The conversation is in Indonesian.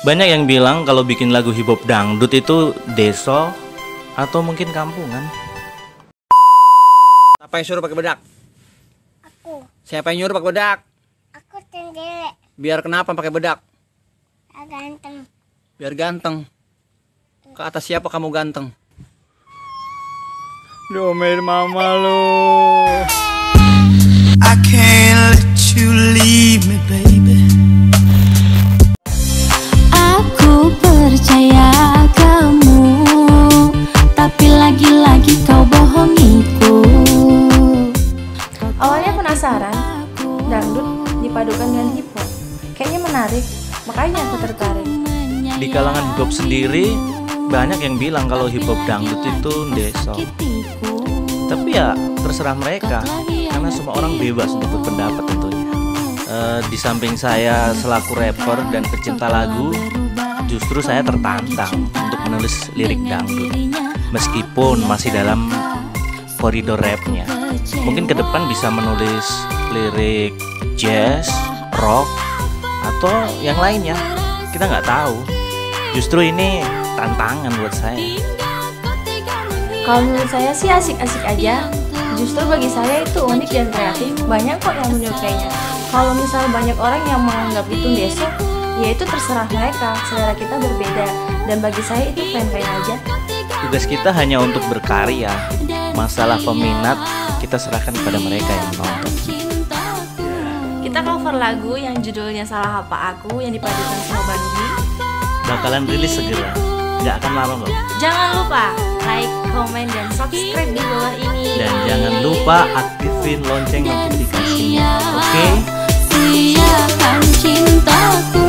Banyak yang bilang kalau bikin lagu hip hop dangdut itu deso atau mungkin kampungan. Siapa yang suruh pakai bedak? Aku. Siapa yang nyuruh pakai bedak? Aku sendiri. Biar kenapa pakai bedak? Ganteng. Biar ganteng. Ke atas siapa kamu ganteng? Domain mama lo. I can't let you leave me, baby. Aku percaya kamu, tapi lagi-lagi kau bohongiku. Awalnya penasaran, dangdut dipadukan dengan hip hop. Kayaknya menarik, makanya aku tertarik. Di kalangan hip hop sendiri banyak yang bilang kalau hip hop dangdut itu deso. Tapi ya terserah mereka, karena semua orang bebas untuk berpendapat tentunya. Di samping saya selaku rapper dan pecinta lagu, justru saya tertantang untuk menulis lirik dangdut, meskipun masih dalam koridor rapnya. Mungkin ke depan bisa menulis lirik jazz, rock, atau yang lainnya. Kita nggak tahu. Justru ini tantangan buat saya. Kalau menurut saya sih asik-asik aja. Justru bagi saya itu unik dan kreatif. Banyak kok yang menyukainya. Kalau misal banyak orang yang menganggap itu deso, ya itu terserah mereka. Selera kita berbeda. Dan bagi saya itu fine-fine aja. Tugas kita hanya untuk berkarya. Masalah peminat kita serahkan kepada mereka yang menonton. Kita cover lagu yang judulnya Salah Apa Aku yang dipadukan sama Bandung. Bakalan rilis segera, nggak akan lama loh. Jangan lupa like, komen, dan subscribe di bawah ini. Dan jangan lupa aktifin lonceng notifikasinya. Oke? Siapkan cintaku.